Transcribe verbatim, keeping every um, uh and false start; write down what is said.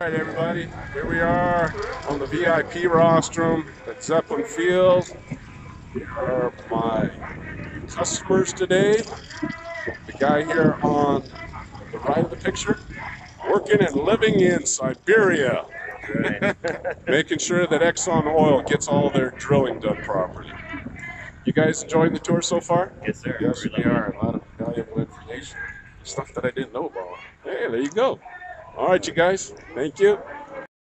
All right, everybody, here we are on the V I P rostrum at Zeppelin Field. Here are my customers today. The guy here on the right of the picture, working and living in Siberia, making sure that Exxon Oil gets all their drilling done properly. You guys enjoying the tour so far? Yes, sir. Yes, Really we are. A lot of valuable information, stuff that I didn't know about. Hey, there you go. All right, you guys. Thank you.